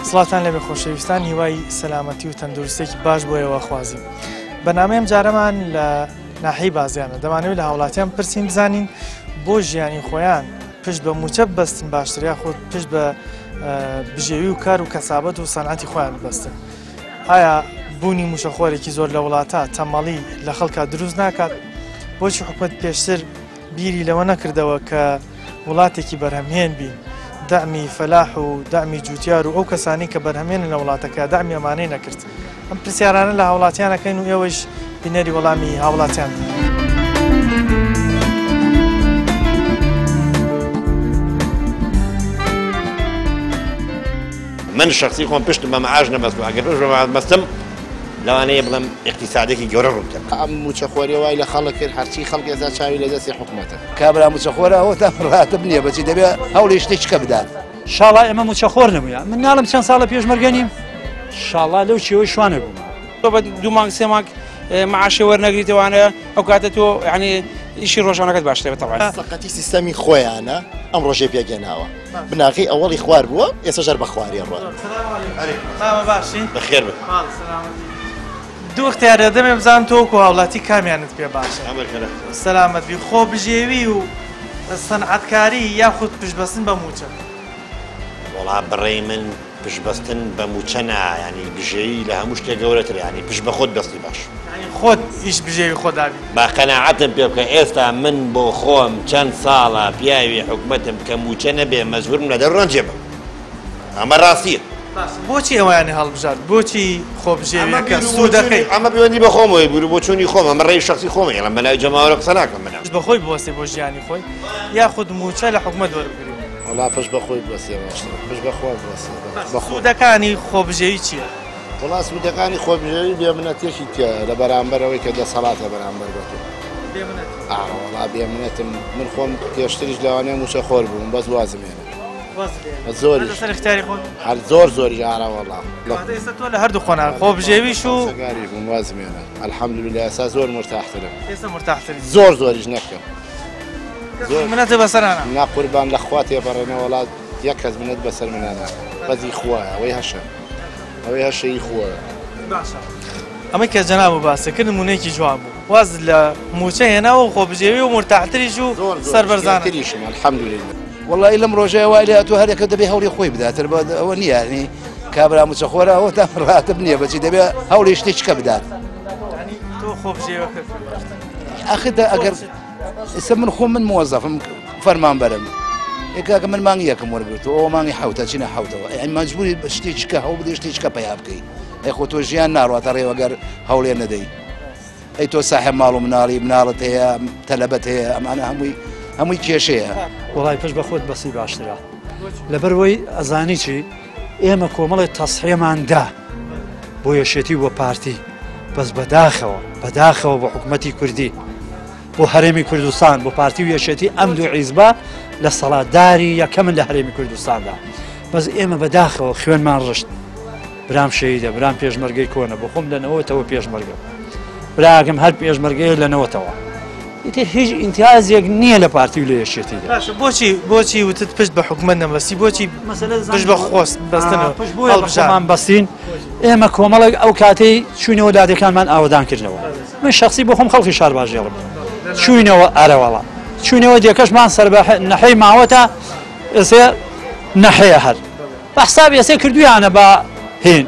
سڵاتان لەبێ خۆشەویستان، هیوای سەلامەتی و تەندروستێکی باش بۆیەوە خوازیم. بەنامەیەم جارەمان لە ناحەی بازیانە دەمانەوێت لە هاوڵاتیان پرسیم بزانین بۆ ژیانی خۆیان پشت بە موچە بەستن باشتر یا خۆ پشت بە بژێوی و کار و کەسابەت و سەنعەتی خۆیان بەستن. ئایا بوونی موشەخۆرێکی زۆر لە وڵاتە تەمەڵی لە خەڵکا دروست ناکات؟ بۆچی حکومەت پێشتر بیری لەوە نەکردەوە کە وڵاتێکی بەرهەمهێن بین، دعمی فەلاح و دعمی جوتیار و ئەو کەسانی کە بەرهەمهێنن لە وڵاتەکە دعمی ئەمانەی نەکرد؟ ئەم پرسیارانە لە هاوڵاتیانەکەین و ئێوەش بینەری وەڵامی هاوڵاتیان. من شخصی خۆم پشتم بە مەعاش نەبەست، ئەگەر پشت بە مەعاش بەستم لەوانەیە بڵێم اقتصادێکی گەورە ڕووکەم. ئەم موچەخۆری وای لە خەڵک کرد هەرچی خەڵک ئێستا چاوی لە دەستی حکومەتە. کابرا موچەخۆرە ئەوە تا ڕاتب نییە، بەچی دەبێت هەوڵی شتێککە بدات. شاڵا ئێمە موچەخۆر نەبووە، من ناڵم چەند ساڵە پێشمەرگە نیم، شاڵا لەو چێوەی شوانە بووم. تۆ بە 2 مانگ 3 مانگ معاشی وەرنەگریتەوانە ئەو کاتە تۆ یعنی ئیشی ڕۆژانەکەت باشترە بەتەواوی. سەقەتی سیستەمی خۆیانە ئەم ڕۆژێ پێگەناوە. بناغی ئەوەڵی خوار بووە، ئێستا ژەر بە خواری ڕۆ. باشی؟ بەخێر بێ. دوو اختیارە دەمێ بزانم تۆ و هاوڵاتی کامیانت پێ باشە؟ سەلامەت بی، خۆبژێوی و سەنعەتکاری یاخود پشتبەستن بە موچە؟ وەڵا بڕێی من پشتبەستن بە موچە نا، ینی بژێوی لە هەموو شتێک گەورەتر، ینی پشت بە خۆت بەستی باش. خۆت ئیش بژێوی خۆدابی. با قەناعەتم پێ بکە ئێستا من بۆ خۆم چەند ساڵە پیاوی حکومەتم کە موچە نەبێ مەجبورم لە دەڕەنجێ بم. ئەمە ڕاستیە. بۆچی ئەویانی هەڵبژات؟ بۆچی خۆبژێویەکە سوودەکەی؟ ئەمە پەیوەندی بە خۆمەوەی بوو بۆ چۆنی خۆم، ئەمە ڕێی شخصی خۆمە، لە بەلای جەماوەرە قسە ناکەم منە. پشت بەخۆی بوەستێ بۆ ژیانی خۆی یاخود موچە لە حکومەت وەربگری؟ وڵا پشت بەخۆی بوەستێ باشترە، پشت بەخۆ بوەستێ. سوودەکانی خۆبژێوی چییە؟ وڵا سوودەکانی خۆبژێوی بێمنەتێکی تیا لە بەرامبەرەوەی کە دەسەڵاتە بەرامبەر بە تۆ. وڵا بێمنەتم من خۆم پێشتریش لەوانەیە موچەخۆر بووم، بەس وازم هێنا. زۆری هەر زۆر زۆری ئارا وەڵا. ئێستا تۆ لە هەردوو خۆنان خۆبژێویش و سەگاری بووم، وازم هێنا. ئەلحەمدوللیلا ئێستا زۆر مرتاحترم. ئێستا مرتاحتری؟ زۆر زۆریش نەکەم. منەتە بەسەرانە؟ نا قوربان لە خوا تێپەڕێنە وڵات یەک کەس منەت بەسەر منە ناکە. بەزی خوایە، ئەوەی هەشە. ئەوەی هەشەی خوایە. باشە. ئەمە کە جەناب و باسەکرد نمونەیەکی جوان بوو. واز لە موچە هێناوە و خۆبژێوی و مرتاحتریش و سەربەرزانتریشم ئەلحەمدوللیلا. وەڵی لەم ڕۆژەیە وای لێ تۆ هەرێکە دەبێ هەوڵی خۆی بداتر ئەوە نییە، ینی کابرا موچەخۆرە ئەوە تا ڕاتب نییە، بەچی دەبێت هەوڵی شتێککە بدات. تۆ خۆبژێوەکە ئەخدا ئەگەر ئێستا من خۆم من مۆزەفم فەرمان بەرم یەکاکە من مانگی یەکەم وەرگرتەوە، ئەوە مانگی حوتە چینە حوتەوە، ئەی مەجبوری شتێککە هەوڵ بدەی شتێککە پیا بکەی. ئەی خۆ تۆ ژیان ناڕاتە ڕێوەگەر هەوڵێ نەدەی. ئەی تۆ ساحێب ماڵ و مناڵی مناڵت هەیە، تەلەبەت هەیە، ئەمانە هەمووی کێشەیە. وڵای پشت بە خۆت بەسی باشترە لەبەرەوەی ئەزانی چی ئێمە کۆمەڵی تەسحێماندا بۆ یەشێتی وە پارتی، بەس بەداخەوە بۆ حکوومەتی کوردی، بۆ هەرێمی کوردستان، بۆ پارتی و یەشێتی ئەم دوو عیزبە لە سەڵاتداری یەکەمن لە هەرێمی کوردستاندا، بەس ئێمە بەداخەوە خوێنمان ڕشت. برام شەیدە، برام پێشمەرگەی کۆنە، بۆ خۆم لەنەوەتەوە پێشمەرگە، براگەم هەر پێشمەرگەیە لەنەوەتەوە. هیچ ئیمتیازێک نییە لە پارتی و لە یەشێتیدا. بۆچی وتت پشت بە حکومەت نەبەستی؟ بۆچی پشت بە خۆست بەستنەوە؟ هەڵبژان بەستین ئێمە کۆمەڵک ئەو کاتەی چوینەوە دادەکانمان ئاوادانکردنەوە. من شخصی بۆ خۆم خەڵکی شار باشێڵم چوینەوە ئارەوەڵا چوینەوە دیێکەشمان سەر بە نەحەی ماوەتە ئێسێ نەحەیە هەر بە حساب ئێسێ کردویانە بە هێن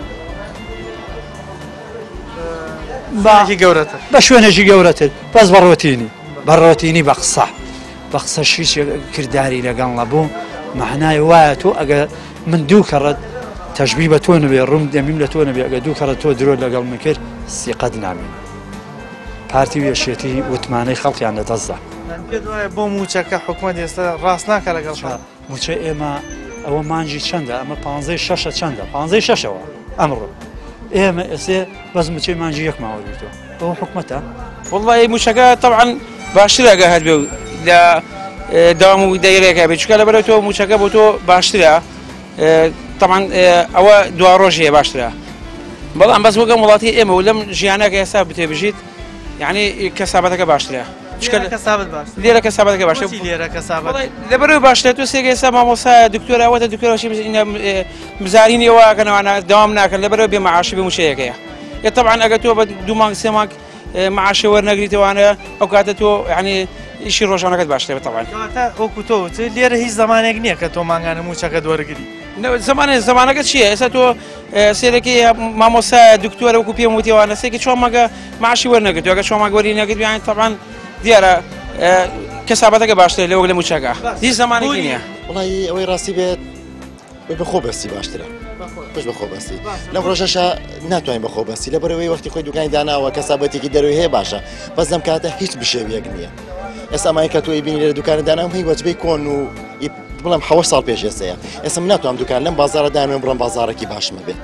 بە شوێنێکی گەورەتر، بەس بەڕۆتینی بە قسە هیچ کردداری لەگەڵ نەبوو. مەعنای وایە تۆ ئەگە من دوو کەڕەت تەشبی بە تۆ نەبێ، ڕوم دەمیم لە تۆ نەبێ، ئەگە دوو کەڕەت تۆ درۆ لەگەڵ من کرد سیقەت نامین. پارتی و یەشێتی وتمانەی خەڵکیان لەدەستدا. بۆ موچەکە حکومەت ئێستا ڕاست ناکە لەگەڵ موچە ئێمە ئەوە مانجی چەندە؟ ئەمە 15 چەندە؟ 15ەوە ئەمڕۆ ئێمە ئێسێ بەس موچەی مانجی یەک ماوەگرتووە. ئەوە حکومەتە؟ وڵی موچەکە طبعا باشترە ئەگە هەر بێ لە داوام و دەیرێکە بێ، چکە لەبەرەوە تۆ موچەکە بۆ تۆ باشترە، طبعا ئەوە دوا ڕۆژیە باشترە. بەڵام بەس وەگەم وڵاتی ئێمە و لەم ژیانەکە ئێستا بتێ بژیت، یعنی کەسابەتەکە باشترە. لێرە کەسابەتەکە باشە لەبەرەوەی باشتر تۆ سێگە ئێستا مامۆستا دکتۆراوەتە دکتۆرەشی بزارینەوەکەنەوەانە داوام ناکەن لەبەرەوە بێ مەعاشی بێ موچەیەکەیە طبعا ئەگەر تۆ بە 2 مانگ 3 مانگ معاشە وەرنەگریتەوانە ئەو کاتە تۆ یعنی ئیشی ڕۆژانەکەت باشترێت طبعا وەکو تۆ لێرە هیچ زمانێک نییە کە تۆ ماگانە موچەکە دۆرەگری زمانەکە چییە؟ ئێستا تۆ سێرەکی مامۆستا دکتۆرە وەکو پێم وتیوانە سێکی چۆن مەگە معاشی وەرنەگرت ئەگە چۆن ماگوەری نەگرت یان طبعا دیارە کەسابەتەکە باشتر لەوەک لە موچەکە هیچ زمانێکی نییە وڵی ئەوەی ڕاستی بێت بەخۆ بەستی باشترە پش بەخۆ بەستی لەم ڕۆژەشە ناتوانین بەخۆ بەستی لەبەرەوەی وەختی خۆی دوکانی داناوە کەسابەتێکی دەروی هەیە باشە بەس لەم کاتە هیچ بشێویەک نییە ئێستا مای کە تۆی بینی لە دوکانە داناوم هی وەجبەی کۆن و بڵم 7 ساڵ پێش ئێستەیە ئێستا من ناتوانم دوکان لەم بازارە دانوێن بڕم بازارێکی باشمە بێت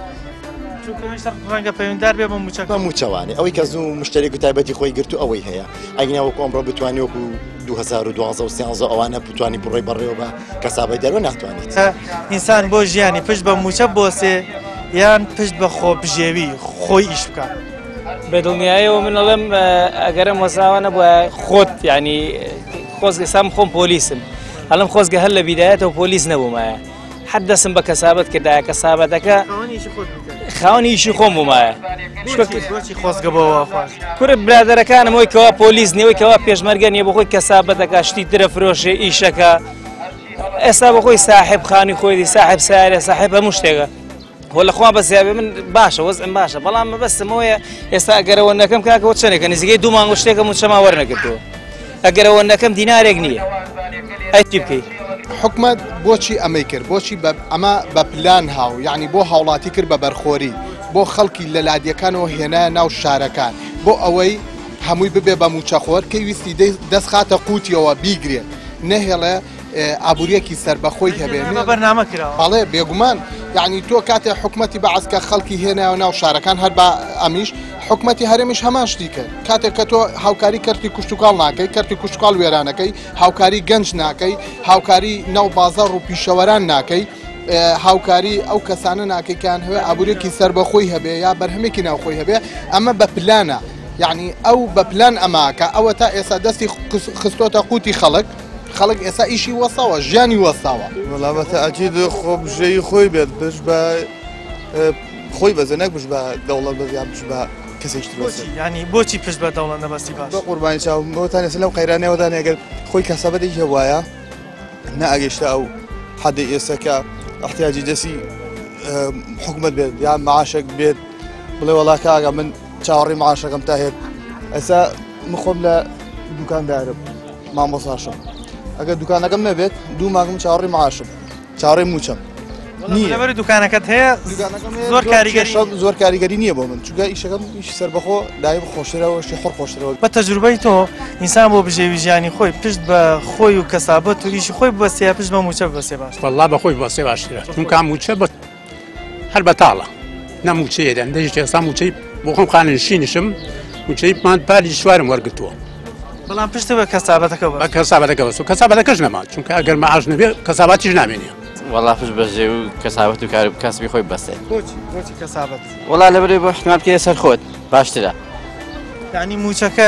ڕەنگە پەیوەنددار بێ بە موچەکە موچەوانێ ئەوەی کە زوو مشتێک و تایبەتی خۆی گرت و ئەوەی هەیە ئەگەناوە کۆمڕۆ بتوانانی وەکو 2012 و 13 ئەوانە بتوانانی بڕۆی بەڕێوە بە کەسابەی دەروە ناتوانیت ئینسان بۆ ژیانی پشت بە موچە بۆسێ یان پشت بە خۆبژێوی خۆی ئیش بکات بەدڵنیایەوە من ئەڵێم ئەگەرە مۆساوانە بە خۆت ینی خۆزگە سام خۆم پۆلیسم هەڵم خۆزگە هەر لە بیدایەتەوە پۆلیس نەبوومایە حد دەسم بە کەسابەت کردایە کەسابەتەکە خاوەنی ئیشی خۆم بوومایە خۆزگە بەوە کورە برادەرەکانم وەی کەوا پۆلیس نیەوەی کەوا پێشمەرگە نیە بە خۆی کەسابەتەکە شتی درە فرۆشێ ئیشەکە ئێستا بە خۆی ساحب خانی خۆی ساحب سارە ساحب هەموو شتێکە وە لەخوا بەزیابێ من باشە وەزم باشە بەڵام مەبەستمەوەیە ئێستا ئەگەرەوە نەکەم کاکەوە چەندێکە نزیگەی 2 مانگ شتێکە موچەما وەرنەگرتووە ئەگەرەوە نەکەم دینارێک نییە ئەیتی بکەیت حکومت بۆچی ئەمەی کرد بۆچی ئەمە بە پلان هاو یعنی بۆ هاوڵاتی کرد بە بەرخۆری بۆ خەڵکی لە لادیەکانەوە هێنایە ناو شارەکان بۆ ئەوەی هەمووی ببێ بە موچەخۆر کەی ویستی دەست خاتە قوتیەوە بیگرێت نەهێڵێ ئابوووریەکی سربەخۆی هەبێ بەرنامە کراوە بەڵێ بێگومان یعنی تۆ کاتێ حکومەتی بەعسکە خەڵکی هێنایە ناو شارەکان هەر بە ئەمیش حکومەتی هەرێمیش هەمان شتی کرد کاتێک کە تۆ هاوکاری کەرتی کوشتتوکاڵ ناکەی کەرتی کوشتتوکاڵ وێرانەکەی هاوکاری گەنج ناکەی هاوکاری ناو بازار و پیشەوەران ناکەی هاوکاری ئەو کەسانە ناکەیکان هەوێ ئابوورێکی سربەخۆی هەبێ یا بەرهەمێکی ناوخۆی هەبێ ئەمە بە پلانە یعنی ئەو بە پلان ئەماکە ئەوە تا ئێستا دەستی خستۆتە قوتی خەڵک ئێستا ئیشی وەساوە ژیانی وەساوە وەڵامەتە ئەجید خۆبژەی خۆی بێت بش بە خۆی بەزەنەک بش بە دەوڵەت بەزیان بش بە کەسێکتر ینی بۆچی پشت بە دەوڵەت نەبەستی باش بە قوربانی چاومەوەتان ێستا لەو قەیرانەوەدان ئەگەر خۆی کەسەبەتێکی هەوایە نەئەگەیشتە ئەو حەدی ئێستاکە احتیاجی دەسی حکومەت بێت یان معاشێک بێت بڵێ وەڵا کاگە من چاوەڕێی معاشەکەم تا هێت ئێستا من خۆم لە دوکاندارم مامۆساشم ئەگەر دوکانەکەم نەبێت 2 مانگم چاوەڕێی معاشم چاوەڕێی موچەم لەبەر دوکانەکەت هەیە زۆر کاریگەری نییە بۆ من چونکە ئیشەکەم ئیش سەربەخۆ دایم خۆشترەوە شتی خۆر خۆشترەوە بە تەجروبەی تۆ ئینسان بۆ بژێوی ژیانی خۆی پشت بە خۆی و کەسابەت و ئیشی خۆی بەسێ پشت بە موچە بەسێ باش وەڵا بە خۆی بەسێ باشترە چونکە موچە هەر بەتاڵە نەموچەیەدەن دەژێت ئێستا موچەی بۆ خۆم خانشینشم موچەیمان پالی شوارم وەرگتووە بەڵام پشت بە کەسابەتەکە بە کەسابەتەکە بەس و کەسابەتەکەش نەما چونکە ئەگەر مەعاش نەبێ کەسابەتیش نامێنێ وەڵا پشت بەژێ و کەسابەت و کار کەسبی خۆی بەستێت بۆچی کەسابەت وەڵا لەبەرەوەی بۆ احتیمال بکەیە سەر خۆت باشترە یعنی موچەکە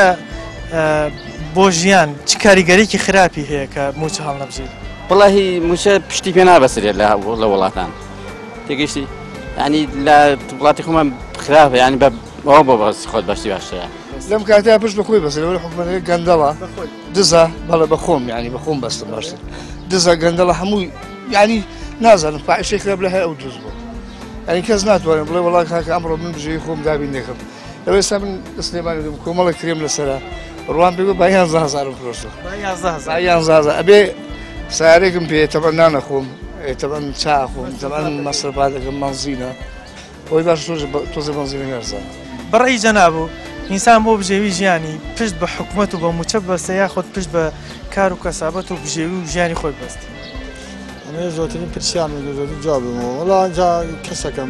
بۆ ژیان چ کاریگەریکی خراپی هەیە کە موچە هەڵ نەبژێت وەڵاهی موچە پشتی پێ نابەسرێت لە وڵاتان تێگەیشتی ینی لە وڵاتی خۆمان خراپە ینی ئەوە بۆ بەسی خۆت باشی باشترە لەم کاتەیە پشت بەخۆی بەسێت لەوەی حکومەتەکە گەندەڵە دزە بەڵێ بەخۆم ینی بەخۆم بەستم باشتر دزە گەندەڵە هەمووی ینی نازانم فاحشەی کرا بڵێ هەر ئەو دز بوو ینی کەس ناتوانێت بڵێ وەڵا کاکە ئەمڕۆ من بژێوی خۆم دابین دەکەم لەوەی ئێستا من سلێمانی دەم کۆمەڵێک کرێم لەسەرە ڕوان پێ بە 11,000 فرۆشتە 11,000 ئەبێ سارێکم پێ تەبەن نانەخۆم تەبەن چاخۆم تەبەن مەسرفا دەکەم مەنزینە بۆی باش تۆزە مەنزینە هەرزان بەڕێی جەنابوو ئینسان بۆ بژێوی ژیانی پشت بە حکومەت و بە موچە بەستە یاخۆت پشت بە کار و کەسابەت و بژێوی و ژیانی خۆی بەست ئەمێ زۆرترین پرسیان زۆرترین جوابمەوە وەڵا ئەنجا کەسەکەم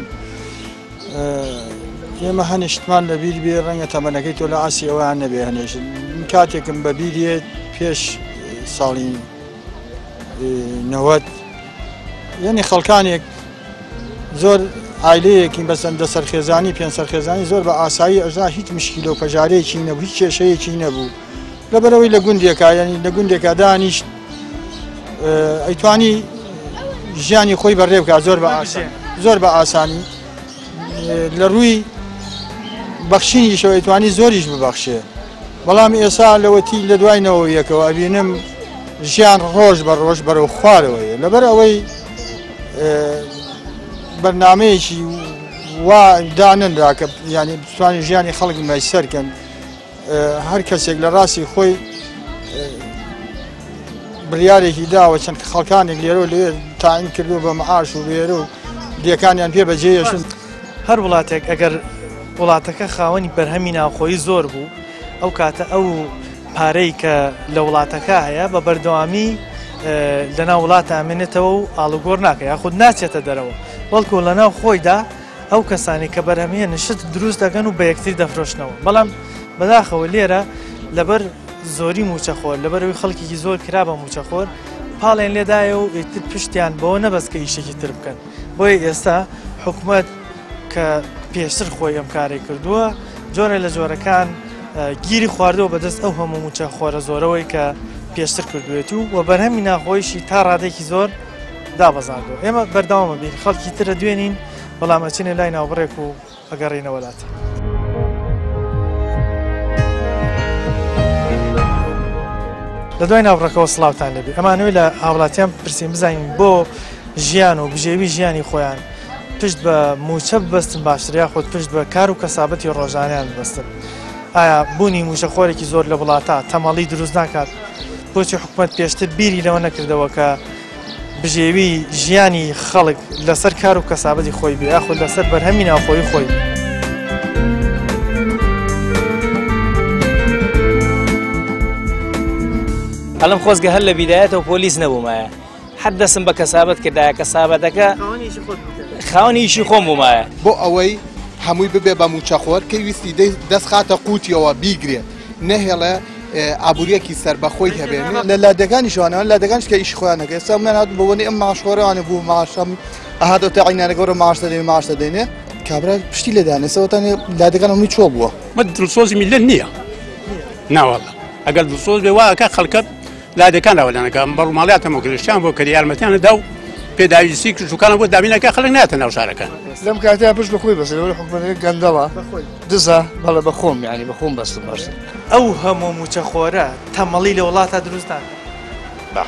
ئێمە هەنیشتمان لە بیر بێ ڕەنگە تەمەنەکەی تۆ لە ئاسی ئەویان نەبێ هەنێشن کاتێکم بە بیرێت پێش ساڵی 90 یعنی خەڵکانێک زۆر ئایلەیەکی بەسەندە سەرخێزانی پێنج سەرخێزانی زۆر بە ئاسایی ئەژا هیچ مشکیل و پەژارەیەکی نەبوو هیچ کێشەیەکی نەبوو لەبەرەوەی لە گوندێکە ینی لە گوندێکە دانیشت ئەیتوانی ژیانی خۆی بەڕێ بکات زۆر بە ئاسانی لە ڕووی بەخشینیشەوە ئەیتوانی زۆریش ببەخشێ بەڵام ئێستا لەوەتی لە دوایەوە یەکەوە ئەبینم ژیان ڕۆژ بە ڕۆژ بەرەو خوارەوەیە لەبەر ئەوەی بەرنامەیەکی وا داننرا کە ینی بتوانین ژیانی خەڵک مەیسەرکەن هەر کەسێک لە ڕاستی خۆی بڕیارێکی داوە چەند خەڵکانێک لێرە لێ تاین کردو بە مەعاش و لێرە و دیەکانیان پێ بەجێیەشن هەر وڵاتێک ئەگەر وڵاتەکە خاوەنی بەرهەمی ناوخۆی زۆر بوو ئەو کاتە ئەو پارەی کە لە وڵاتەکە هەیە بە بەردەوامی لەناو وڵاتە ئەمێنێتەوە و ئاڵوگۆڕ ناکە یاخود ناچێتە دەرەوە بەڵکو لەناو خۆیدا ئەو کەسانی کە بەرهەمیە نشت دروست دەکەن و بە یەکتر دەفرۆشنەوە بەڵام بەداخەوە لێرە لەبەر زۆری موچەخۆر لەبەرەوەی خەڵکێکی زۆر کرا بە موچەخۆر پاڵێن لێدایە و ئیتر پشتیان بەوە نەبەست کە ئیشێکی تر بکەن بۆیە ئێستا حکوومەت کە پێشتر خۆی ئەم کارێک کردووە جۆرە لە جۆرەکان گیری خواردەوە بەدەست ئەو هەموو موچەخۆرە زۆرەوەی کە پێشتر کردوێت و بەرهەمی ناخۆیشی تا ڕادێکی زۆر دابەزاندەوە ئێمە بەرداوامە بین خەڵکی ترە دوێنین بەڵام ئەچینێ لای ناوبڕێک و ئەگەڕێنە وڵاتە لە دوای ناوڕەکەەوە سڵاوتان لەبێ ئەمانوی لە هاوڵاتیان پرسیین بزانین بۆ ژیان و بژێوی ژیانی خۆیان پشت بە موچە ببەستن باشتر یاخود پشت بە کار و کەسابەتی ڕۆژانیان ببەستن ئایا بوونی موچەخۆرێکی زۆر لە وڵاتە تەمەڵی دروست ناکات بۆچی حکوومەت پێشتر بیری لەوە نەکردەوە کە بژێوی ژیانی خەڵک لەسەر کار و کەسابەتی خۆی بێ یاخود لەسەر بەرهەمی ناوخۆی خۆی هەڵم خۆزگە هەر لە بیدایەتەوە پۆلیس نەبوومایە حەد دەسم بە کەسابەت کردایە کەسابەتەکە خاوەنی ئیشی خۆم بوومایە بۆ ئەوەی هەمووی ببێ بە موچەخۆر کە ویستی دەست خاتە قوتیەوە بیگرێت نەهێڵێ ئابوووریەکی سەربەخۆی هەبێن لە لادەکانی شوانەوە لادەکانش کە ئیش خۆیانەکە ئێستا من هات بەوەنی ئەم ماشخۆرەوانە بوو ماشەم ئاهاتەوە تاعینانە گەورە ماش دەدەینێ کابرا پشتی لێدانێسەوەتانێ لادەکان هەمووی چۆ بووە من دڵسۆزی میلەت نییە ناوەڵە ئەگەر دڵسۆز بێ واکە خەڵکە لادەکان راوەلانەکە بەڕووماڵیاتەمە کریشتیان بۆ کەری یارمەتیانەدا و پێداویستی کردوکانە بۆ دابینەکە خەڵک ناتە ناو شارەکان لەم کاتیا پشت بە خۆی بەس لەوەی حکومەتەکە گەندەڵە دزە بەڵێ بە خۆم یعنی بە خۆم بەستم باشتر ئەو هەموو موچەخۆرە تەمەڵی لە وڵاتە دروست ناکات با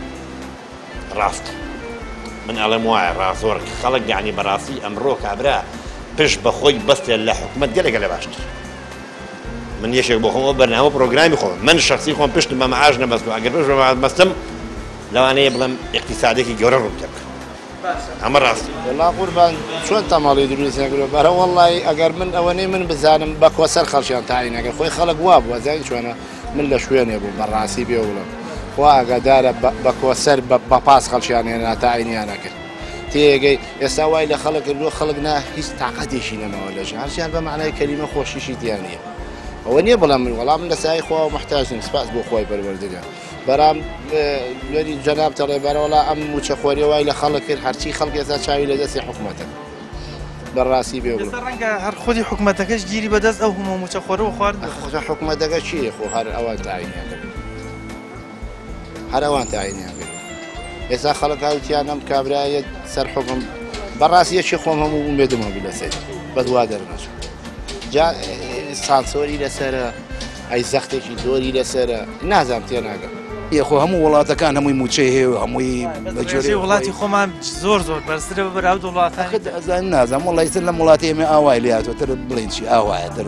ڕاست من ئەڵێم وایە ڕاستۆر خەڵک یعنی بەڕاستی ئەمڕۆ کابرا پشت بە خۆی بەستێت لە حکومەت گەلێکە لە باشتر من یەشێک بۆ خۆمەوە بەرنامە پرۆگرامی خۆم من شخصی خۆم پشتم بە مەعاش نەبەست و ئەگەر پشت بە مەعاش بەستم لەوانەیە بڵێم اقتصادێکی گەورە ڕوو بکەم ئەمە ڕاستی وەڵا قوربان چۆن تەماڵی دروست نەکردووە بەرە وەڵی ئەگەر من ئەوەنەی من بزانم بە کۆسەر خەڵکیان تاعینەکە خۆی خەڵک وا بووە زانی چۆنە من لە شوێنێ بوو بەڕاستی بێ وڵم خوا ئەگەدارە بە کۆسەر بە پاس خەڵکیان هێنا تاعینیانە کرد تێگەی ئێستا وای لە خەڵک کردووە خەڵک نا هیچ تااقەتێکی نەمەوە لەژ هەرچیان بە معنای کەلیمە خۆشیشی دیان نییە ئەوە نییە بەڵام من وەڵام من لە سای خۆ محتاجم سپاس بۆ خۆی پەروەردگار بەرام لەری جەناب تەڵێ بەرەوەڵا ئەم موچەخۆری وای لە خەڵک کرد هەرچی خەڵک ئێستا چاوی لە دەستی حکومەتە بەڕاستی بێ ڕەنگە هەر خودی حکومەتەکەش گیری بەدەست ئەو هەموو موچەخۆرەوە خوارد حکومەتەکە چیە خۆ هەر ئەوان تاعینیان کرد هەر ئەوان تاعینیان کرد ئێستا خەڵک هاوتیان ئەم کابرایە سەر حکم بەڕاستی یەکی خۆم هەموو ئومێدمەوە بی لەسەر بەدوا دەرمەچوو جا سانسۆری لەسەرە ئەی زەختێکی دۆری لەسەرە نازانم تێناگەم خۆ هەموو وڵاتەکان هەمووی موچەی هەیە و هەمووی بەجێ وڵاتی خۆمان زۆر بەرزترە بەراو وڵاتان ئەزان نازانم وڵی تر لە وڵاتی ئێمە ئاوای لاتوەتر بڵین چی ئاوایەتر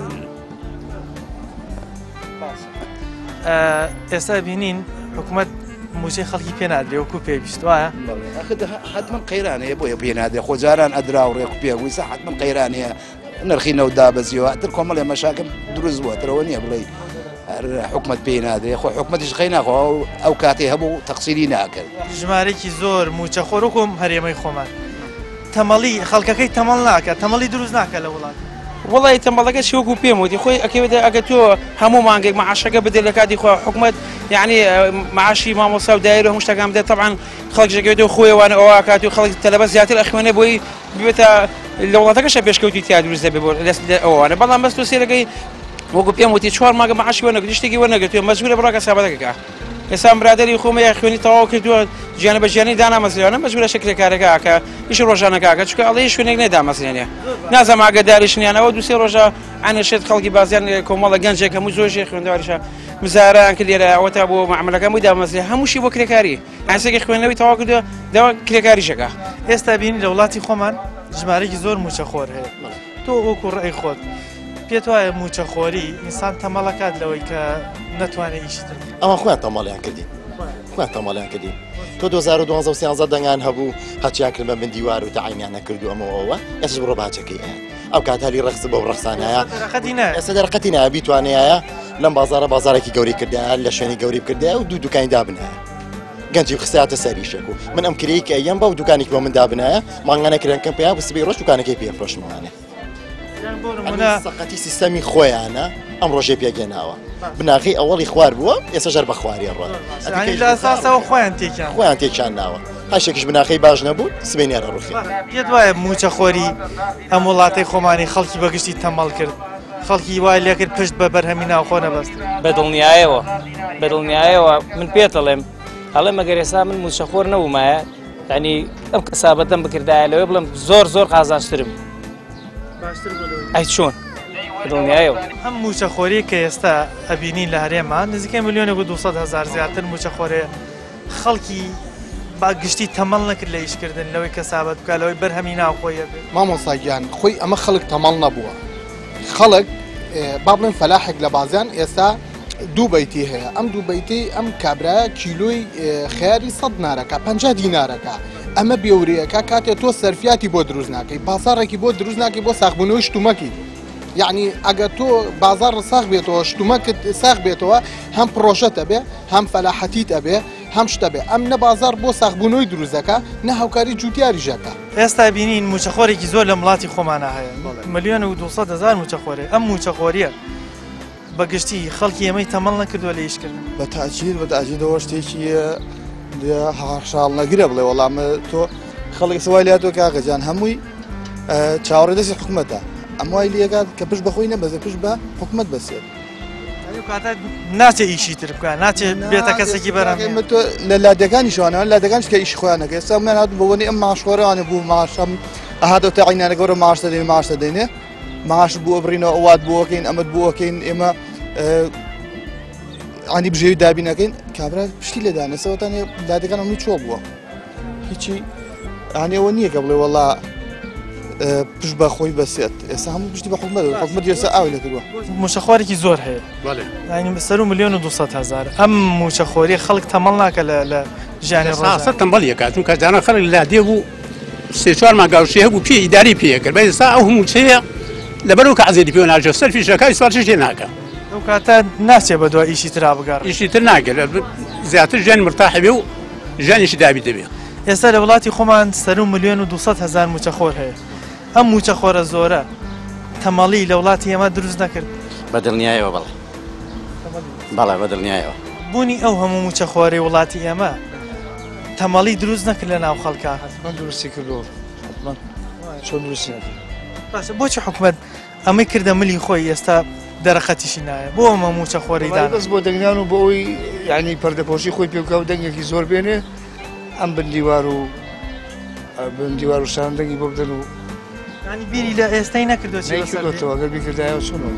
ئێستا بینین حکوومەت موچەی خەڵکی پێ نادرێ وەکو پێویست وایە حتمما قەیرانەیە بۆیە پێ نادێ خۆجاران ئەدرا و ڕێک پێویستە حتمما قەیرانەیە نرخی نەودا بەزیەوە تر کۆمەڵێ مەشاکم دروست بووە ترەوە نییە بڵێ حکومەت پێی نادێ خۆ حکومەتیش خەی ناخۆ ئەو کاتێ هەبوو تەقسیری ناکرد ژمارەی زۆر موچەخۆر کۆم هەرێمەی خۆمان تەمەڵی خەڵکەکەی تەمەڵ ناکات تەمەڵی دروست ناکە لە وڵات وڵی تەمەڵەکە شوەکو پێم وتی خۆی ئەکەوێتە ئەگە تۆ هەموو مانگێک معاشەکە بدێت لە کاتی خۆ حکومەت یعنی معاشی مامۆستا و دایر و هەموو شتەکان بدێت طبعا خەڵک ژەکەوێتەوە خۆیەوانە ئەوە کات و خەڵک تەلەبە زیاتر ئەخوێنێ بۆی ببێتە لە وڵاتەکەشە پێشکەوتی تیا دروست دەبێ بۆ ئەوانە بەڵام بەست تۆ سێرەکەی وەکو پێم وتی 4 مانگە مەعاشی وەرنەگرت شتێکی وەرنەگرتووە مەجبورە بڕا کەسابەتەکە ئێستا برادری خۆمە خوێنی تەواو کردووە گیانە بە ژیانی دانامەزرێنە مەجبورە شکلێکارەکە کە ئیش ڕۆژانەکە چونکە ئەڵێ شوێنێک نەدامەزرێنێ نازانم ئاگاداریشنیانەوە دووسێ ڕۆژە ئەنەشێت خەڵکی بازیان کۆمەڵە گەنجێک هەموو زۆرژێ خوێندەوەریشە مزاران کرد لێرە ئەوەتا بۆ معاملەکە مووی دامەزرێ هەمووشی بۆ کرێکاری ئاسێکی خوێندنەوەی تەواو کردووە داوا کرێکاریشەکە ئێستا بینی لە وڵاتی خۆمان ژمارەی زۆر موچەخۆر هەیە تۆ وەکو ڕێی خۆت پێت وایە موچەخۆری ئینسان تەمەڵەکات لەوەی کە نەتوانێت ئیشی ئەمە خۆیان تەماڵیان کردی خۆیان تەماڵیان کردی تۆ 2012 دەنگان هەبوو هەچیان کرد بە من دیوار و تەعینیان نەکردو ئەمەوە ئێستا بڕۆ باچەکەی ئەو کاتالی ڕەخس بە ڕەخسانایە ئێستا دەرەقەتی نایە بیتوانەیە لەم بازارێکی گەوری کردایە لە شوێنی گەوری بکردایە و دوو دوکانی دابنایە گەنجی خستاتە سەریشێک و من ئەم کرێیکە ئەیەم بە و دوکانێک بۆ من دابنایە مانگانە کرێنکەم پێیا بسبی ڕۆژ دوکانەکەی پێفرۆشمانێ سەقەتی سیستەمی خۆیانە ئەم ڕۆژێ پێگەناوە بناغی ئەوەڵی خوار بووە ئێستا ژەر بە خواری ڕۆ خۆیان تێکیان ناوە هەشێکیش بناغی باش نەبوو سبێنیارە ڕوخی پێت وایە موچەخۆری ئەم وڵاتی خۆمانی خەڵکی بەگشتی تەمەڵ کرد خەڵکی وای لێ کرد پشت بە بەرهەمی ناوخۆ نەبەست بەدڵنیایەوە من پێت دەڵێم هەڵێ مەگەر ئێستا من موچەخۆر نەبوومایە ینی ئەم کەسابەتەم بکردایە لەوێ بڵم زۆر قازانجترم ئەی چۆن دڵنیایەوە ئەم موچەخۆری کە ئێستا ئەبینین لە هەرێمان نزیکەی ملیۆنێک و 200,000 زیاتر موچەخۆرێ خەڵکی باگشتی تەمەڵ نەکرد لە ئیشکردن لەوەی کەسابەت بکە لەوەی بەرهەمی ناوخۆیە بێت مامۆستاگیان خۆی ئەمە خەڵک تەمەڵ نەبووە خەڵک با بڵێن فەلاحێک لە بازیان ئێستا دوو بەیتی هەیە ئەم دوو بەیتی ئەم کابرایە کیلۆی خیاری 100 دینارەکە 50 دینارەکە ئەمە بێوریەکە کاتێ تۆ سەرفیاتی بۆ دروست ناکەی پاسارێکی بۆ دروست ناکەی بۆ ساخبوونەوەی شتومەکی یعنی ئەگەر تۆ بازار ساخ بێتەوە شتومەکت ساخ بێتەوە هەم پرۆژەتە بێ هەم فەلاحەتیتە بێ هەم شتە بێ ئەم نە بازار بۆ ساخبوونەوەی دروستەکە نە هاوکاری جوتیاریژەکە ئێستا بینین موچەخۆرێکی زۆر لە وڵاتی خۆمانە هەیە ملیۆن و 200,000 موچەخۆرێ ئەم موچەخۆریە بەگشتی خەڵکی ئەمەی تەمەڵ نەکردووە لە ئیشکردن بە تاجیرەوە شتێکی هاڕشاڵ نەگرە بڵێ وەڵامە تۆ خەڵک سوای لات تۆ کاغەجان هەمووی چاوەڕێ دەستی حکومەتە ئەم وای لێکات کە پشت بەخۆی نەبەزە پشت بە حکومەت بەسێت ناچێ ئیشی تر بکە ناچێت بێتە کەسێکی بەرەم لە لادەکانی شوانەوە لادەکانش کە ئیش خۆیانەکە ئێستا من هات بۆنی ئەم ماشخۆرانە بوو ماشەم ئەهاتەوە تەعینانە گەورە ماشتە دێن ماشتە دێنێ ماش بووە بڕینەوە ئەوات بووەکەین ئەمەد بووەکەین ئێمە ئانی بژێوی دابینەکەین کابرا پشتی لێدانەسەوەتان لادەکان ئەمنی چۆ بووە هیچی ئانێەوە نییە کە بڵێ وەڵا پشت بە خۆی بەسێت ئێستا هەموو پشتی بە حکومەت ئێستا ئاوی لە کردووە موچەخۆرێکی زۆر هەیە ینی سەر 1,200,000 ئەم موچەخۆری خەڵک تەمەڵ ناکە لە ژیانی ڕۆژانە تەمبەڵیەکە چونکە جاران خەڵک لا دێ بوو 3-4 مانگاوشی هەبوو پێ ئیداری پێکرد بە ئێستا ئەو هەموو چەیە لەبەرەوە کە عەزێری پێ ناژێ سەرفیشەکەی سوالشش لێ ناکە ئەو کاتە ناچێ بە دوای ئیشی ترا بگەڕ ئیشی تر ناگەر زیاتر ژیان مرتاح بێ و ژیانیشی دابی دەبێت ئێستا لە وڵاتی خۆمان سەر 1,200,000 موچەخۆر هەیە ئەم موچەخۆرە زۆرە تەمەڵی لە وڵاتی ئێمە دروست نەکرد بەدڵنیایەوە بەڵێ بەدڵنیایەوە بوونی ئەو هەموو موچەخۆری وڵاتی ئێمە تەمەڵی دروست نەکرد لە ناو خەڵکە درستی کردو چۆن درستی باشە بۆچی حکومەت ئەمەی کردە ملی خۆی ئێستا دەرەخەتیشی نایە بۆ ئەمە موچەخۆری دان بەس بۆ دەنگیان و بۆ ئەوی یعنی پەردەپۆشی خۆی پێ بکە و دەنگێکی زۆر بێنێ ئەم بندیوار و شاندەنگی بۆ بدەن و ینی بیری لە ئێستای نەکردوە نەکردوەوە ئەگەر بیکردایەوە چۆنەوە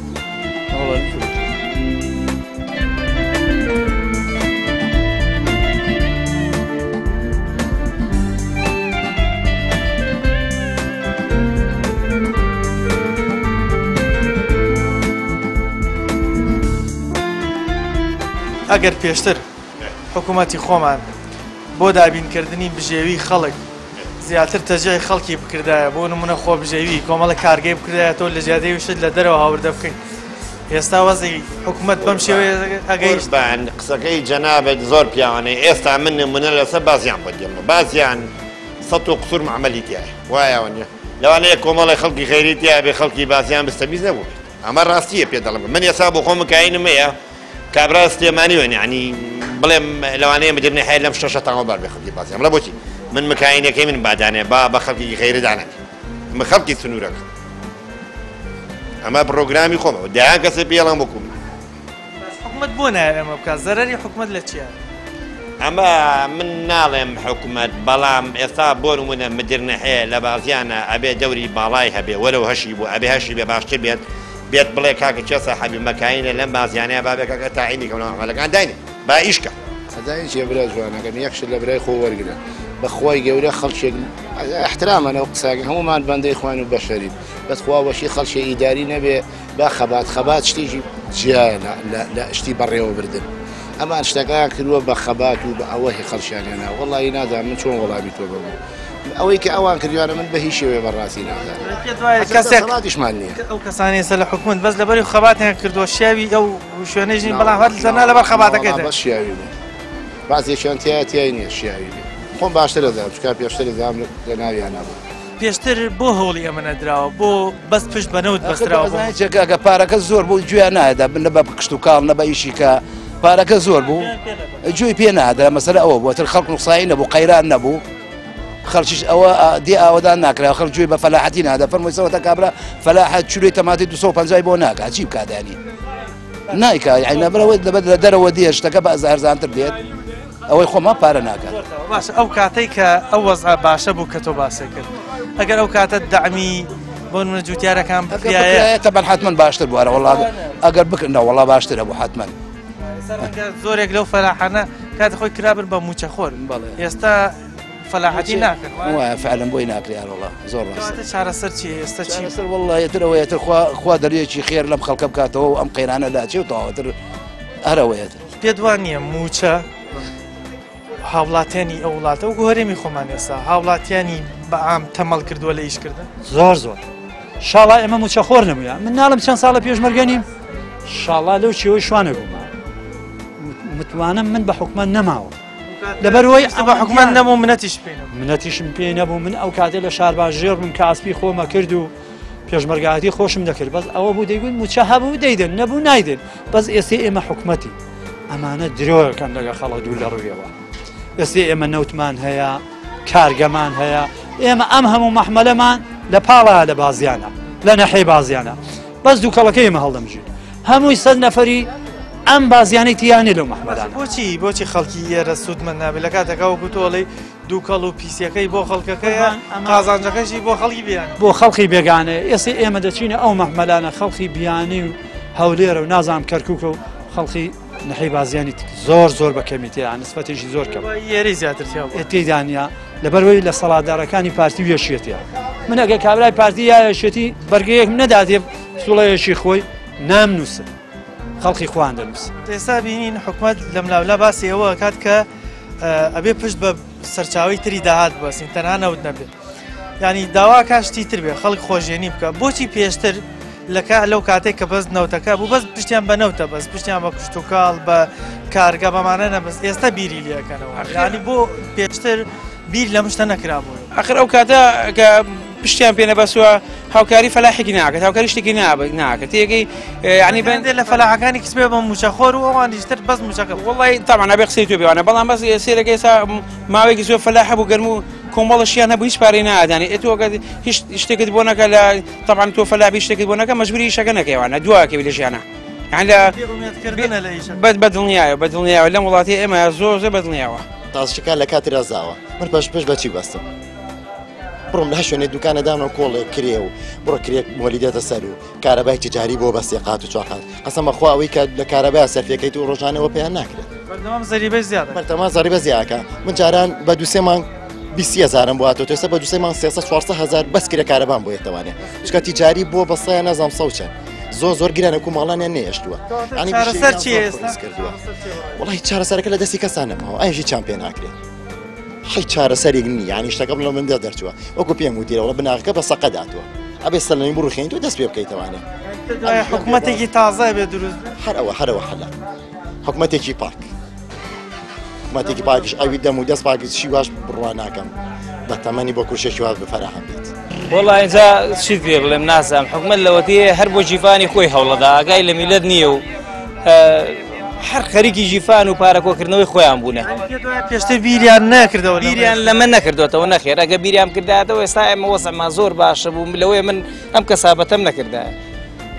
ئەگەر پێشتر حکوومەتی خۆمان بۆ دابینکردنی بژێوی خەڵک زیاتر تەجای خەڵکی بکردایە بۆ نمونە خۆ بژێوی کۆمەڵە کارگەی بکردایە تۆ لە جیادەی وشت لە دەرەوە هاوردە بکەین ئێستا وەزی حکوومەت بەم شێوەیە ئەگەیشت قسەکەی جەنابێت زۆر پیاوانەی ئێستا من نمونە لەسەر بازیان بۆ دێمە بازیان سەد و قسوور معمەلی تایە وایەوە نیە لەوانەیە کۆمەڵی خەڵکی خەیری تیا بێ خەڵکی بازیان بستەمیز نەبوو ئەمە ڕاستیە پێ دەڵم من ئێستا بۆ خۆم کاینمەیە کابرا سلێمانیوە ینی بڵێم لەوانەیە بدرنی حیل لەم شەشە تاوە بار بێ خەڵکی بازیان لە بۆچی من مکاینەکەی من بادانێ با بە خەڵکی خەیری دانێت من خەڵکی سنوورەکە ئەمە پرۆگرامی خۆمەوە دایان کەسە پێڵام بکوم حکومت بۆ نایە ئەمە بکات زەرەری حکومت لە چیە؟ ئەمە من ناڵێم حکومت بەڵام ئێستا بۆ نمونە مدرنە هەیە لە بازیانە ئەبێ دەوری باڵای هەبێ وەرەو هەشی بوو ئەبێ هەشی بێ باشتر بێت بڵێ کاکە چێ سەحەبی مەکاینە لەم بازیانەیە بابێکەکە تاعینی کەونەوەلەکان داینێ با ئیشکە سەدای چێ برا جوانەکەم یەکشت لە برای خۆ وەرگرە بەخوای گەورە خەڵکێک احترامەنەوە قساکە هەمومان بەندەی خوان و بەشەرین بەخوا وەشی خەڵکی ئیداری نەبێ با خەبات شتێکی جیایە لە شتی بەڕێوە بردن ئەمان شتەکان کردووە بە خەبات و بە ئەوەی خەڵشیانێنا وەڵی نادام من چۆن وەڵامی تۆ ببوو ئەوەی کە ئەوان کردوانە من بە هیچ شێوێ بەڕاستی نادام نییە ئەو کەسانی سەر لە حکومت بەس لەبەری خەباتیان کردووە شیاوی ئەو شوێنەژین بەڵام هەر لەنا لەبەر خەباتەکەی بەس شیاوی بازێکیان تیای نییە شیاوی خۆم باشتر دەزانم چکار پێشتر دەزانم لە ناویان نەبوو پێشتر بۆ هەوڵی ئەمە نەدراوە بۆ بەس پشت بەنەوت بەستراوە چێکاکە پارەکە زۆر بوو گوێ نایدا بنە بە کشت و کاڵ نە بە ئیشیکە پارەکە زۆر بوو گوێی پێ نادا مەسەلە ئەوە بووە تر خەڵک نوقسایی نەبوو قەیران نەبوو خەڵکیش ئەوە دی ئاوەدان ناکرا خەڵک گوێی بە فەلاحەتی نادا فەرمووی سەوەتە کابرا فەلاحەت چولەی تەماتی 250 بۆ ناکات چی بکاتانی نایکا یعنی نەبرەوەی لەبەر لە دەرەوە دێ شتەکە بە ئەزارزانتر دێت ئەوەی خۆمان پارە ناکات باش ئەو کاتەی کە ئەو وەزع باشە بوو کە تۆ باسی کرد ئەگەر ئەو کاتە دەعمی بۆ نمونە جوتیارەکان بکرایە تەبەن حتمەن باشتر بووە وەڵا ئەگەر بکردنەوە وەڵا باشترە بوو حتمەن زۆرێک لەو فەلاحانە کاتی خۆی کرابن بە موچەخۆر ئێستا فەلاحەتی ناکرد وایە فعلەن بۆی ناکرێت وەڵا زۆر ڕاستە چارەسەر چی ئێستا چی وەڵایەتر ئەوەیەتر خوا دەریەکی خێر لەم خەڵکە بکاتەوە و ئەم قەیرانە لاچێ و تەواوەتر هەرەوەیەتر پێ دوان نییە موچە هاوڵاتیانی ئەو وڵاتە و گۆهرێمی خۆمان ئێستا هاوڵاتیانی بە ئام تەمەڵ کردووە لە ئیشکردن زۆر شاڵا ئێمە موچەخۆر نەبووە من ناڵم چەند ساڵە پێشمەرگەنیم شاڵا لەو چێوەی شوانە بووم متوانم من بە حکومت نەماوە لەبەرەوەی بە حکومت نەبوو منەتیشم پێ نەبوو من ئەو کاتێ لە شار باشژێر بووم کە ئاسپی خۆمە کرد و پێشمەرگاتی خۆشم دەکرد بەس ئەوە بوو دەیگوت موچە هەبوو دەیدن نەبوو نایدن بەس ئێستا ئێمە حکومەتی ئەمانە درۆیەکەن لەگە خەڵک دوو لە ڕوویەوە ئێستا ئێمە نەوتمان هەیە کارگەمان هەیە ئێمە ئەم هەموو مەحمەلەمان لە پاڵە لە بازیانە لە نەحەی بازیانە بەس دووکەڵەکەی ئێمە هەڵدەمژین هەمووی 100 نەفەری ئەم بازیانەی تیانی لەو مەحمەدان بۆچی خەڵکی ئێرە سوودمە نابێت لە کاتێکەوە گوتۆڵی دووکەڵ و پیسەکەی بۆ خەڵکەکەیە قازانجەکەشی بۆ خەڵکی بیان بۆ خەڵکی بێگانە ئێستا ئێمە دەچینە ئەو مەحمەلانە خەڵکی بیانی و هەولێرە و نازام کەرکووکە و خەڵکی نەحەی بازیانی زۆر بە کەمیتەیە نسبەتێکی زۆر کەم یێری زیاتر تێدانیا لەبەرەوەی لە سەڵاتدارەکانی پارتی وێشێتیە من ئەگە کابرای پارتی یاشێتی بەرگەیەک نەداتێ سوڵەیەشی خۆی نامنووسن خەڵکی خوان دەنووسن ئێستا بینین حکومت لەم لاولا باسی ئەوە کات کە ئەبێ پشت بە سەرچاوی تری داهات بەسین تەنها نەوت نەبێت ینی داوا کاشتی تر بێ خەڵک خۆشیێنی بکە بۆچی پێشتر لەو کاتێک کە بەس نەوتەکە بوو بەس پشتیان بە نەوتە بەس پشتیان بە کشت و کاڵ بە کارگە بەمانە نەبەس ئێستا بیری لەکەنەوە ینی بۆ پێشتر بیر لە مشتە نەکرابوو ئەخر ئەو کاتە کە پشتیان پێ نەبەسووە هاوکاری فەلاحێکی ناکات هاوکاری شتێکی ناکات تێگەی ینی بەندێ لە فەلاحەکانی کەسبێ بە موچەخۆر و ئەوانیشتر بەس موچەکە وڵی تامان نابێ قسەی تۆ بێوانە بەڵام بەس سێرەکە ئێستا ماوەیەکی زۆر فەلاح بوو گەرم و کۆمەڵەشیان هەبوو هیچ پارەی نادانی ئێتۆگە هیچ شتێکت بۆ نەکە لە تامان تۆ فەلابی شتێکت بۆ نەکە مەجبوری شەکە نەکەیوانە دواکەوی لە ژیانە بەدڵنیایە لەم وڵاتی ئێمە زۆر بەدڵنیاوە تاسشەکان لە کاتی ڕازاوە من پێش بەچی بەستم بڕۆم لە شوێنێ دوکانەدانەوە کۆڵێک کرێ و بڕۆ کرێک مۆلی دێتە سەر و کارەبای تجاری بۆ بەسێ قات و چاقات قەسەمە خوا ئەوەی کە لە کارەبای سەرفەکەیت و ڕۆژانەوە پێیان ناکرێت بەردەمان زەریبە زیاکە من جاران بە دووسێ مانگ 20,000 بواتەوە تۆستا بە دووسێ مانگ 300-400,000 بەس کرێ کارەبان بۆ یەتەوانێ چکە تیجاری بۆ بەسەیە نەزانم سەوچەن زۆر گرانە و ماڵانیان نێشتووە وڵی چارەسەرەکە لە دەستی کەسان نەماوە ئەیژی چیان پێ ناکرێت حی چارەسەرێک نی ینی شتەکە بڵەو من دەرچووە وەکو پێم وتیرەوە بناغەکە بە سەقە داتوە ئەبێ سەلەمی بڕوخێنیت و دەست پێ بکەیتەوانێ حکومەتێکی تازە بێ دروست هەرەوە حەلە حکومەتێکی پاک حکومەتێکی پاکیش ئەوی دەم و دەست پاکی چی واش بڕوا ناکەم بە تەمەنی بۆ کوشێکی واز بفەراهم بێت وڵا اینجا چیت پێ بڵێم نازانم حکومەت لەوەتەیە هەر بۆ جیفانی خۆی هەوڵەدا ئاگای لە میلەت نییە و هەر خەریکی جیفان و پارەکۆکردنەوەی خۆیان بوونە پێشتر بیریان نەکردەوە بیریان لەمە نەکردوێتەوە نەخێر ئەگە بیریان کردایەوە ئێستا ئێمە وەسەما زۆر باشە بوو لەوەی من ئەم کەسابەتەم نەکردایە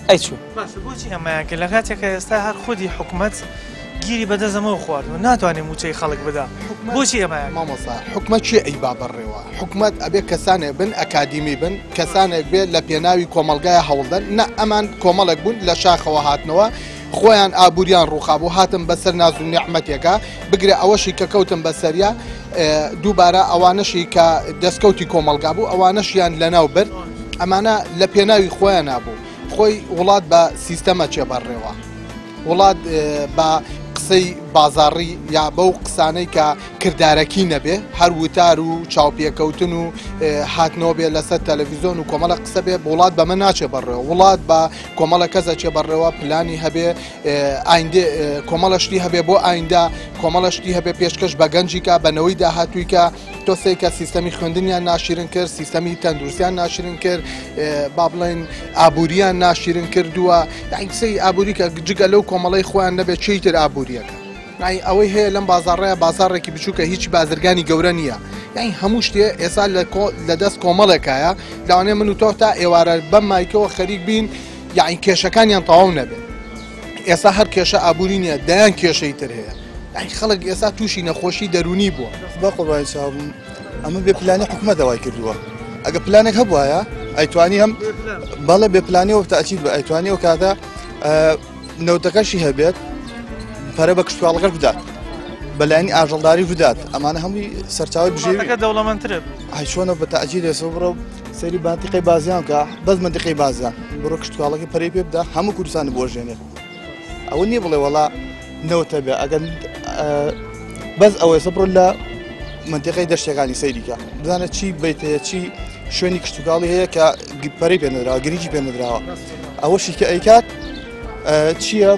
ئەیچوو بۆچی ئەمایان کرد لە کاتێک کە ئێستا هەر خودی حکوومەت گیری بەدەزەمەوە خواردەوە ناتوانێت موچەی خەڵک بدا بۆچی ئەمایان مامۆستا حکومەت چی ئەیبا بڕێوە حکومەت ئەبێ کەسانێک بن ئەکادیمی بن کەسانێک بێت لە پێناوی کۆمەلگای هەوڵدەن نە ئەمان کۆمەڵێک بوون لە شاخەوە هاتنەوە خۆیان ئابوووریان ڕووخابوو هاتم بەسەر ناز و نیحمەتێکە بگرێ ئەوەشی کە کەوتم بەسەریا دووبارە ئەوانەشی کە دەستکەوتی کۆمەلگا بوو ئەوانەشیان لەناو برد ئەمانە لە پێناوی خۆیان نابوو خۆی وڵات بە سیستەمە چێبەڕێەوە وڵات بە قسەی بازاڕی یا بەو قسانەی کە کردارەکی نەبێ هەر وتار و چاوپێکەوتن و هاتنەوە بێ لەسەر تەلەڤیزۆن و کۆمەڵە قسە بێ وڵات بەمە ناچێ بەڕێەوە وڵات بە کۆمەڵە کەسە چێ بەڕێەوە پلانی هەبێ ئایندێ کۆمەڵەشتی هەبێ بۆ ئایندا کۆمەڵەشتی هەبێ پێشکەش بە گەنجیکە بەنەوەی داهاتوویکە تۆسێکە سیستەمی خوێندنیان ناشرین کرد سیستەمی تەندروستیان ناشرین کرد با بڵێن ئابووریان ناشرین کردووە قسەی ئابووری کە جگە لەو کۆمەڵی خۆیان نەبێت چیتر ئابووریەکە ئەوەی هەیە لەم بازاڕەیە بازارێکی بچووکە هیچ بازرگانی گەورە نییە یعنی هەموو شتێ ئێستا لە دەست کۆمەڵێکایە لەوانێ من و تۆ تا ئێوارە بەم مایکەوە خەریک بین یعنی کێشەکانیان تەواو نەبێت ئێستا هەر کێشە ئابووری نییە دایان کێشەی تر هەیە یعنی خەڵک ئێستا تووشی نەخۆشی دەرونی بووە بە قوڵای چاوم ئەمە بێ پلانی حکومەت داوای کردووە ئەگە پلانێک هەبووایە ئەیتوانی هەم بەڵێ بێ پلانیەوە تاچید بە ئەیتوانیەوە کاتە نەوتەکەشی هەبێت پەرە بە کشتتوواڵەکە بدات بەلایانی ئاژەڵداری بدات ئەمانە هەمووی سەرچاوی بژێوی دەوڵەمەندترە چۆنە بە تاجیل ێسە بڕە سەری بانتیقی بازیان کە بەس منتیقی بازیان بڕۆ کشتتوواڵەکە پەری پێ بدا هەموو کوردستانی بۆژێنێت ئەوە نییە بڵێ وڵا نەوتە بێ ئەگەر بەس ئەوەی سە بڕۆ لە منتیقی دەشتەکانی سەیریکە بزانە چی بیتەیە چی شوێنی کشتتوکاڵی هەیە کە پەری پێنەدراوە گریجی پێنەدراوە ئەوەشی کە ئەیکات چییە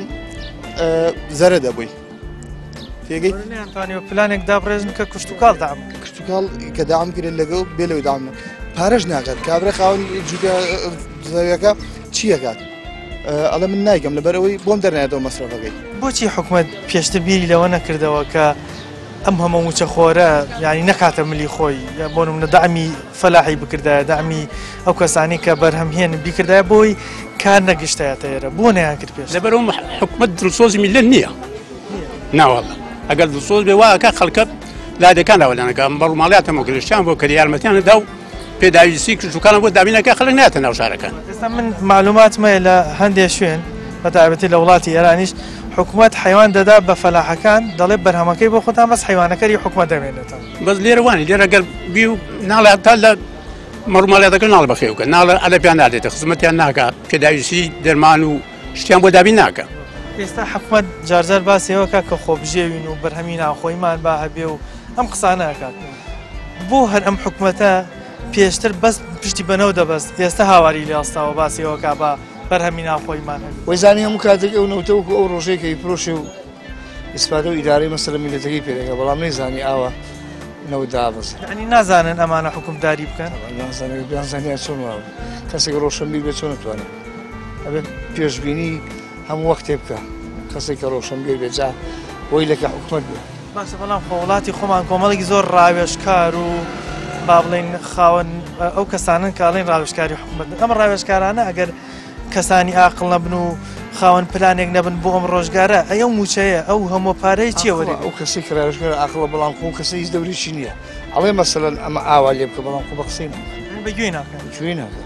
زەرە دەبووی تێگەی توانانی پلانێک دابڕێژن کە کشتتوکاڵ دام کشتتوکاڵ کە دام کرێت لەگەڵ بێ لەوەی دامن پارەش ناکات کابرا خاوەنی جوگە زەویەکە چیەکات ئەڵە من نایگەم لەبەرەوەی بۆم دەرنێتەوە مەسرەفەکەی بۆچی حکومت پێشتر بیری لەوە نەکردەوە کە ئەم هەمە موچە خۆرە ینی نەکاتە ملی خۆی بۆ منە دامی فەلاحی بکردایە دامی ئەو کەسانی کە بەرهەمهێن بیکردایە بۆی کار نەگەشتایەتە ئێرە بۆ نەیان کرد پێش لەبەرەوە حکومەت دڵسۆزی میلەت نییە ناوەڵە ئەگەر دڵسۆز بێ واکە خەڵکە لادەکان ئەوەلانەکە بەڕووماڵاتەمە گرشتیان بۆ کە یارمەتیانەدا و پێداویستی کردوکانە بۆ دابینەکە خەڵک ناتە ناو شارەکان ئێستا من معلوماتمە لە هەندێک شوێن بەتایبەتی لە وڵاتی ئێرانیش حکومت حیوان دەدا بە فەلاحەکان دەڵێ بەرهەمەکەی بۆ خۆتان بەس حیوانەکەی حکومت دەمێنێتەوە بەس لێرەوانی لێرە گەر بی و ناڵێ تا لە مەڕووماڵاتەکە ناڵ بەخێوکە ناڵە ئەلە پیان نادێتە خزمەتیان ناکە پێداویستی دەرمان و شتیان بۆ دابین ناکە ئێستا حکومت جارجار باسیەوەکە کە خۆبژێوین و بەرهەمی ناوخۆیمان با هەبێ و ئەم قسانەکات بۆ هەر ئەم حکومەتە پێشتر بەس پشتی بەنەو دەبەست ئێستا هاواری لێ ئەستاوە باسیەوەکە بە بەرهەمی ناوخۆیمان وەی زانی هەموو کاتێک ئەو نەوتەوەکو ئەو ڕۆژێکەی پرۆشی و ئیسپاتە و ئیدارەی مەسەلە میلەتەکەی پێدەکە بەڵام نەیزانی ئاوە نەودابەست ینی نازانن ئەمانە حکومداری بکەن بیانزانیا چۆن واوە کەسێک ڕۆشنبیر بێت چۆن نتوانێت ئەبێت پێشبینی هەموو وەختێ بکە کەسێک کە ڕۆشنبیر بێت جا بۆی لەکە حکومەت بێت باشە بەڵام وڵاتی خۆمان کۆمەڵێکی زۆر ڕاوێژکار و با بڵێن خاوەن ئەو کەسانن کاڵین ڕاوێژکاری حکومەت ئەم ڕاوێژکارانە ئەگەر کەسانی ئاقڵ نەبن و خاوەن پلانێک نەبن بۆ ئەم ڕۆژگارە ئەو موچەیە ئەو هەموو پارەی چیەوەری ئەو کەسی ڕاوێژکار ئاقڵە بەڵام خۆ کەسی هیچ دەوریشی نییە ئەڵێ مەسەلەن ئەمە ئاوا لێ بکە بەڵام خۆ بە قسەی بەگوێ ناکەن گوێ ناکە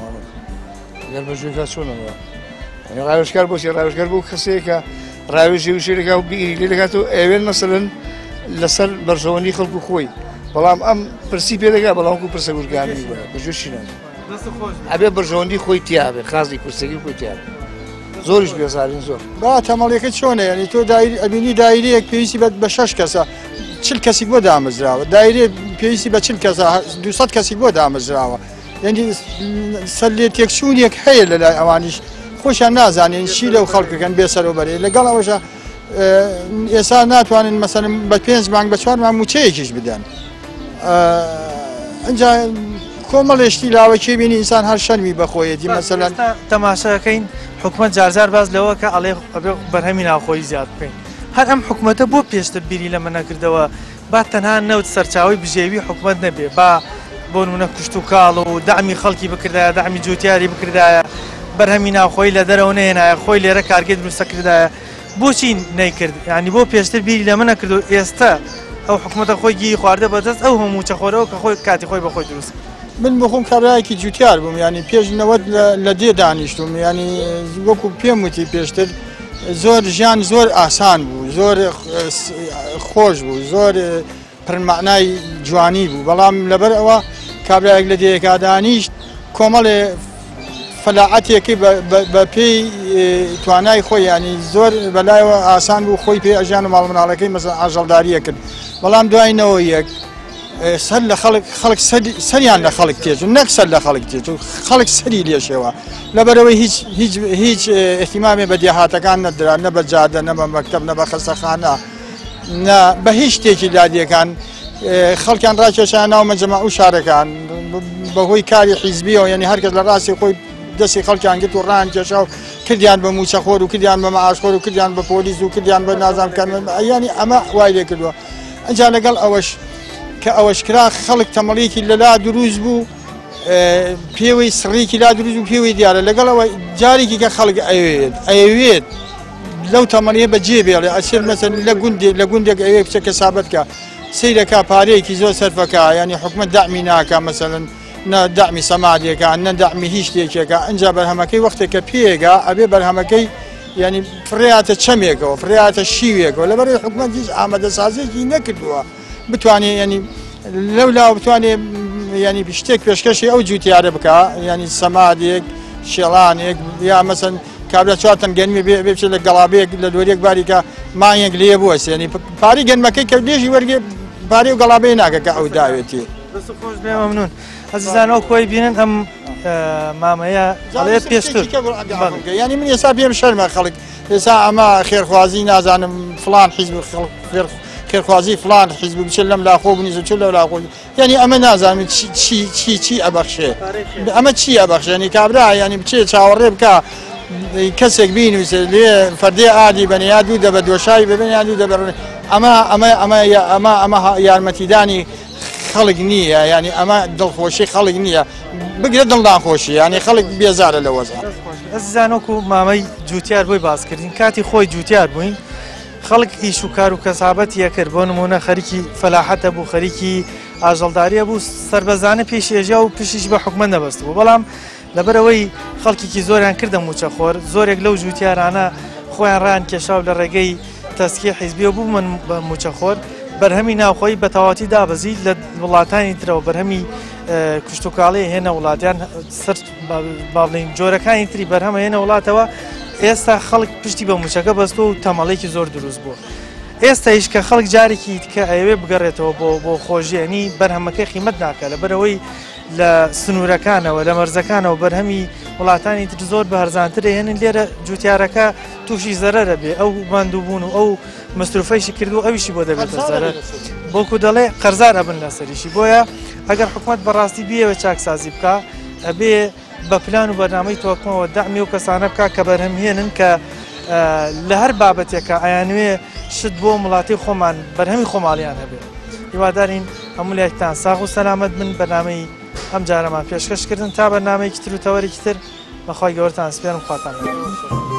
گەر بەژێکا چۆنەوە ڕاوێژکار بۆچی ڕاوێژکار بۆ کەسەیەکە ڕاوێژی وشێرەکە و بیری لێ دەکاتەوە ئەوێن مەسەلەن لەسەر بەرژەوەندی خەڵکو خۆی بەڵام ئەم پرسی پێدەگا بەڵامکو پرسە گورگانی وە بەژێشی ناکە ئەبێ بەرژەوەندی خۆی تیاابێ خازی کورسەکی خۆی تیاابێ زۆریش بێزارین زۆر با تەمەڵیەکە چۆنە ینی تۆ ئەبینی دایرەیەک پێویستی بە 6 کەسە 40 کەسێک بۆ دامەزراوە دایرێ پێویستی بە 40 کەسە 200 کەسێک بۆ دامەزراوە یعنی سەر لێ تێکچوونێک هەیە لەلای ئەوانیش خۆشیان نازانین چی لەو خەڵکەکەن بێسەرەوبەرێ لەگەڵ ئەوەشە ئێستا ناتوانن مەسەلەن بە 5 مانگ بە 4 مانگ موچەیەکیش بدەن ئەنجا کۆمەڵێشتی لاوەکی بینی ئینسان هەر شەرمی بەخۆیەتی مەسەلەن تەماشاکەین حکومت جارجار باز لەوە کە ئەڵێ بەرهەمی ناوخۆی زیاد بکەین هەر ئەم حکومەتە بۆ پێشتر بیری لەمە نەکردەوە با تەنها نەوت سەرچاوی بژێوی حکومت نەبێ با بۆ نمونە کوشت و کاڵ و دامی خەڵکی بکردایە دامی جوتیاری بکردایە بەرهەمی ناوخۆی لە دەرەوە نهێنایە خۆی لێرە کارگەی دروستەکردایە بۆچی نەیکرد ینی بۆ پێشتر بیری لە منە کردو ئێستا ئەو حکوومەتە خۆی گیری خواردە بەدەست ئەو هەموو چەخۆرەوە کە خۆی کاتی خۆی بە خۆی دروست من بخۆم کابراایەکی جوتیار بووم ینی پێشنەوەت لە دێ دانیشتوم ینی وەکو پێم وتی پێشتر زۆر ژیان زۆر ئاسان بوو زۆر خۆش بوو زۆر پرمەعنای جوانی بوو بەڵام لەبەر ئەوە کابراایەک لە دێکا دانیشت کۆمەڵێ فەلاعەتێکی بە پێی توانای خۆی ینی زۆر بەلایەوە ئاسان بوو خۆی پێ ئەژیان و ماڵ مناڵەکەی مەسەڵەن ئاژەڵداریە کرد بەڵام دوایینەوە یەک سەر لە خەڵک سەریان لە خەڵک تێچ نەک سەر لە خەڵک تێچ و خەڵک سەری لێشەوە لەبەرەوەی هیچ احتیمامی بە دێهاتەکان نەدرا نە بە جادە نە بە مەکتەب نە بە خەستەخانە بە هیچ شتێکی لادیەکان خەڵکیان ڕاکێشان ناو مەجەمەع و شارەکان بەهۆی کاری حیزبیەوە یعنی هەرکەس لە ڕاستی خۆی دەستی خەڵکیان گرت و ڕان کێشا و کردیان بە موچەخۆر و کردیان بە مەعاشخۆر و کردیان بە پۆلیس و کردیان بە نازانکان ینی ئەمە وای لێ کردووە ئەنجا لەگەڵ ئەوەش کە ئەوەش کرا خەڵک تەمەڵێکی لەلا دروست بوو پێوەی سڕێکی لا دروست و پێوەی دیارە لەگەڵەوە جارێکی کە خەڵک ئەوێت لەو تەمەڵیە بەجێ بێڵێ ئەسێر مەسەن لە گوندێک ئەوێ بچە کەسابەت کە سیرەکە پارەیەکی زۆر سەرفەکە ینی حکومەت داعمی ناکە مەسەلەن نە داعمی سەمادێکە نە داعمی هیچ شتێکێکە ئەنجا بەرهەمەکەی وەختێکە پێگا ئەبێ بەرهەمەکەی ینی فڕاتە چەمێکەوە فڕاتە شیوێکەوە لەبەرەوەی حکومەت هیچ ئامادەسازیێکی نەکردووە بتوانێت ینی لەولا بتوانێت ینی شتێک پێشکەشی ئەو جوتیارە بکە ینی سەمادێک شێڵانێک یا مەسەن کابرا چوارتن گەنمی بێ لە گەڵابەیەک لە دۆریەک باریکە مانگێک لێ بووە ینی پاری گەنمەکەی کە دێژی وەرگێ پارەی و گەڵابەی ناکە کە ئەو داوێتی خۆش بێ مەمنون ئەزیزان ئەو خۆی بینن ئەم مامەیە ئەڵێ پێشتر ینی من ئێستا پێم شەرمە خەڵک ئێستا ئەمە خێرخوازی نازانم فلان حیزب خێرخوازی فلان حیزب بچێت لەم لاخۆ بنیزە چ لەو لاخۆ ینی ئەمە نازانم چی ئەبەخشێ ئەمە چی ئەبەخشێ ینی کابرا ینی بچێت چاوەڕێ بکە کەسێک بینویسێ لێ فەردێ ئادی بەنیا دوو دەبە دۆشایی ببێنیان دوو دەبەڕ ئەمە یارمەتیدانی خەڵک نییە ینی ئەمە دڵخۆشی خەڵک نییە بگرێت دڵدانخۆشی ینی خەڵک بێزارە لە وەزە ئەزیزانۆکو مامەی جوتیار بۆی باسکردین کاتی خۆی جوتیار بووین خەڵک ئیش و کار و کەسابەتیە کرد بۆ نمونە خەریکی فەلاحەتە بوو خەریکی ئاژەڵداریە بوو سربەزانە پێش ێژیا و پشیش بە حکومەت نەبەست بوو بەڵام لەبەرەوەی خەڵکیکی زۆریان کردە موچەخۆر زۆرێک لەو جوتیارانە خۆیان ڕان کێشاو لە ڕێگەی تەسکی حیزبیە بوو من بە موچەخۆر بەرهەمی ناوخۆی بە تەواتی دابەزی لە وڵاتانی ترەوە بەرهەمی کشتتوکاڵی هێنە وڵاتیان سەر باڵین جۆرەکانی تری بەرهەمە هێنە وڵاتەوە ئێستا خەڵک پشتی بە موچەکە بەستۆ و تەمەڵێکی زۆر دروست بووە ئێستا هیچ کە خەڵک جارێکی کە ئەوێ بگەڕێتەوە بۆ خۆشیێنی بەرهەمەکەی قیمەت ناکە لەبەرەوەی لە سنوورەکانەوە لە مەرزەکانەوە بەرهەمی وڵاتانی تر زۆر بە هەرزانتر هێنن لێرە جوتیارەکە تووشی زەرەرە بێ ئەو ماندووبوون و ئەو مەستروفەیشی کردو ئەویشی بۆ دەبێتە زەرەر بۆکو دەڵێ قەرزار ئەبن لەسەریشی بۆیە ئەگەر حکومەت بەڕاستی بیەوە چاکسازی بکە ئەبێ بە پلان و بەرنامەی تۆکمەوە داعمی و کەسانە بکە کە بەرهەمهێنن کە لە هەر بابەتێکە ئایانوێ شت بۆ وڵاتی خۆمان بەرهەمی خۆماڵیان هەبێت هیوادارین هەموو لایەکتان ساغ و سەلامەت بن بەرنامەی ئەم جارەمان پێشکەشکردن تا بەرنامەیەکی تر و تەوەرێکی تر بەخوای گەورەتان سپێرم خواتان